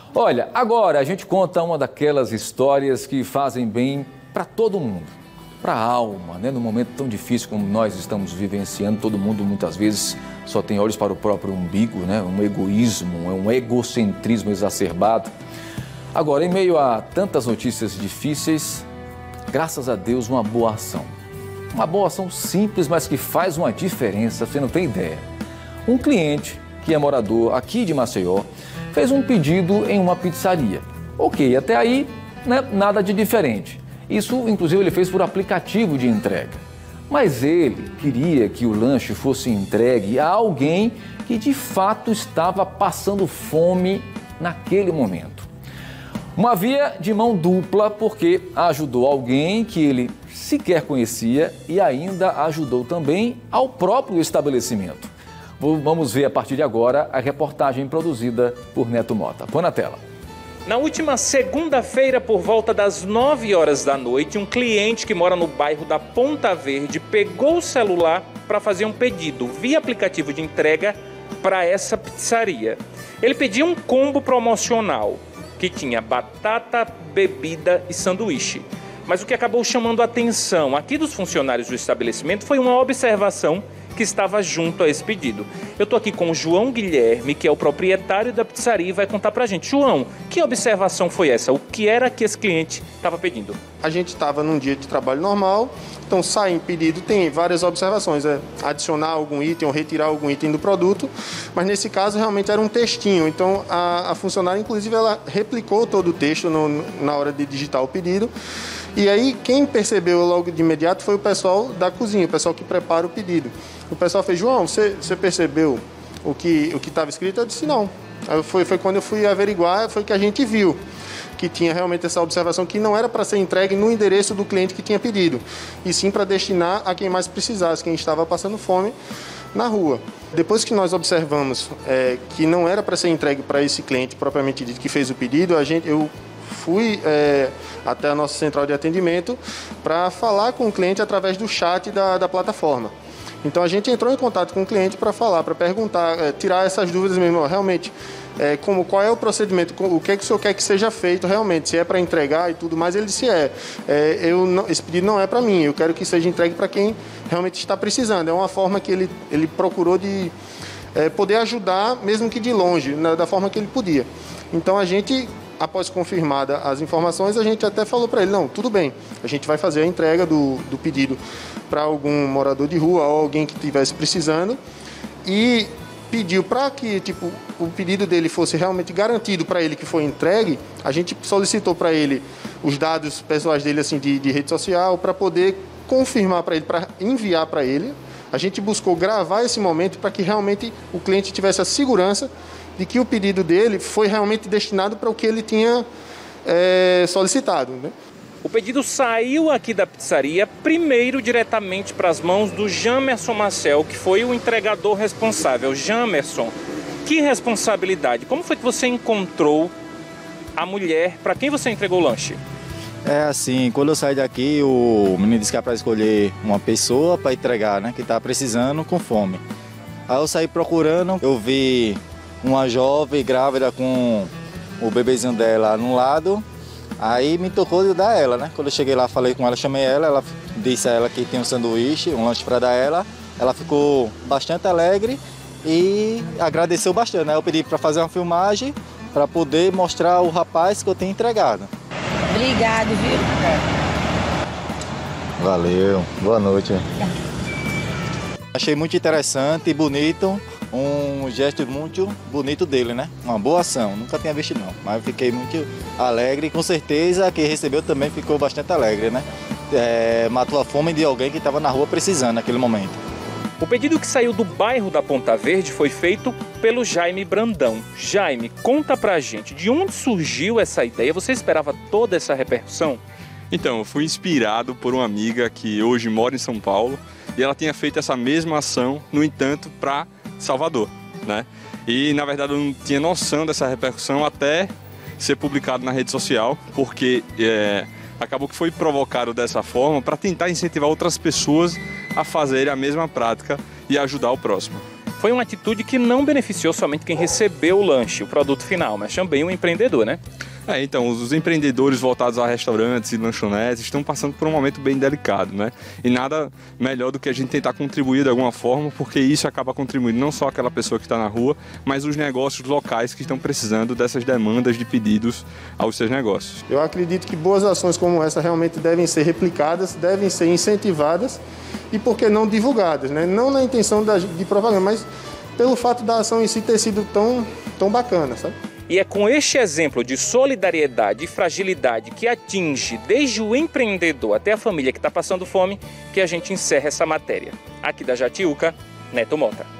Olha, agora a gente conta uma daquelas histórias que fazem bem para todo mundo, para a alma, né? Num momento tão difícil como nós estamos vivenciando, todo mundo muitas vezes só tem olhos para o próprio umbigo, né? Um egoísmo, um egocentrismo exacerbado. Agora, em meio a tantas notícias difíceis, graças a Deus, uma boa ação. Uma boa ação simples, mas que faz uma diferença, você não tem ideia. Um cliente que é morador aqui de Maceió fez um pedido em uma pizzaria. Ok, até aí, né, nada de diferente. Isso, inclusive, ele fez por aplicativo de entrega. Mas ele queria que o lanche fosse entregue a alguém que de fato estava passando fome naquele momento. Uma via de mão dupla, porque ajudou alguém que ele sequer conhecia e ainda ajudou também ao próprio estabelecimento. Vamos ver a partir de agora a reportagem produzida por Neto Mota. Põe na tela. Na última segunda-feira, por volta das 9 horas da noite, um cliente que mora no bairro da Ponta Verde pegou o celular para fazer um pedido via aplicativo de entrega para essa pizzaria. Ele pediu um combo promocional que tinha batata, bebida e sanduíche. Mas o que acabou chamando a atenção aqui dos funcionários do estabelecimento foi uma observação que estava junto a esse pedido. Eu estou aqui com o João Guilherme, que é o proprietário da pizzaria, e vai contar pra gente. João, que observação foi essa? O que era que esse cliente estava pedindo? A gente estava num dia de trabalho normal, então sai em pedido, tem várias observações, adicionar algum item ou retirar algum item do produto, mas nesse caso realmente era um textinho, então a funcionária, inclusive, ela replicou todo o texto na hora de digitar o pedido. E aí, quem percebeu logo de imediato foi o pessoal da cozinha, o pessoal que prepara o pedido. O pessoal fez: João, você percebeu o que estava escrito? Eu disse: não. Foi quando eu fui averiguar, foi que a gente viu que tinha realmente essa observação que não era para ser entregue no endereço do cliente que tinha pedido, e sim para destinar a quem mais precisasse, quem estava passando fome na rua. Depois que nós observamos que não era para ser entregue para esse cliente propriamente dito que fez o pedido, eu fui até a nossa central de atendimento para falar com o cliente através do chat da plataforma. Então a gente entrou em contato com o cliente para falar, para perguntar, tirar essas dúvidas mesmo, realmente, qual é o procedimento, o que é que o senhor quer que seja feito realmente, se é para entregar e tudo mais. Ele disse: esse pedido não é para mim, eu quero que seja entregue para quem realmente está precisando. É uma forma que ele procurou de poder ajudar, mesmo que de longe, da forma que ele podia. Então a gente, após confirmada as informações, a gente até falou para ele: não, tudo bem, a gente vai fazer a entrega do pedido para algum morador de rua ou alguém que estivesse precisando, e pediu para que o pedido dele fosse realmente garantido para ele que foi entregue. A gente solicitou para ele os dados pessoais dele, assim, de rede social, para poder confirmar para ele, para enviar para ele. A gente buscou gravar esse momento para que realmente o cliente tivesse a segurança de que o pedido dele foi realmente destinado para o que ele tinha solicitado, né? O pedido saiu aqui da pizzaria primeiro diretamente para as mãos do Jamerson Marcel, que foi o entregador responsável. Jamerson, que responsabilidade! Como foi que você encontrou a mulher para quem você entregou o lanche? É assim, quando eu saí daqui, o menino disse que era para escolher uma pessoa para entregar, né, que estava precisando, com fome. Aí eu saí procurando, eu vi uma jovem grávida com o bebezinho dela no lado. Aí me tocou de dar ela, né? Quando eu cheguei lá, falei com ela, chamei ela disse a ela que tem um sanduíche, um lanche para dar ela. Ela ficou bastante alegre e agradeceu bastante, né? Eu pedi para fazer uma filmagem para poder mostrar ao rapaz que eu tenho entregado. Obrigado, viu? Valeu, boa noite. Achei muito interessante e bonito, um gesto muito bonito dele, né? Uma boa ação, nunca tinha visto não, mas fiquei muito alegre e com certeza quem recebeu também ficou bastante alegre, né? Matou a fome de alguém que estava na rua precisando naquele momento. O pedido que saiu do bairro da Ponta Verde foi feito pelo Jaime Brandão. Jaime, conta pra gente, de onde surgiu essa ideia? Você esperava toda essa repercussão? Então, eu fui inspirado por uma amiga que hoje mora em São Paulo e ela tinha feito essa mesma ação, no entanto, para Salvador, né? E, na verdade, eu não tinha noção dessa repercussão até ser publicado na rede social, porque acabou que foi provocado dessa forma para tentar incentivar outras pessoas a fazerem a mesma prática e ajudar o próximo. foi uma atitude que não beneficiou somente quem recebeu o lanche, o produto final, mas também o empreendedor, né? Então, os empreendedores voltados a restaurantes e lanchonetes estão passando por um momento bem delicado, né? E nada melhor do que a gente tentar contribuir de alguma forma, porque isso acaba contribuindo não só aquela pessoa que está na rua, mas os negócios locais que estão precisando dessas demandas de pedidos aos seus negócios. Eu acredito que boas ações como essa realmente devem ser replicadas, devem ser incentivadas e, por que não, divulgadas, né? Não na intenção de propaganda, mas pelo fato da ação em si ter sido tão bacana, sabe? E é com este exemplo de solidariedade e fragilidade que atinge desde o empreendedor até a família que está passando fome que a gente encerra essa matéria. Aqui da Jatiuca, Neto Mota.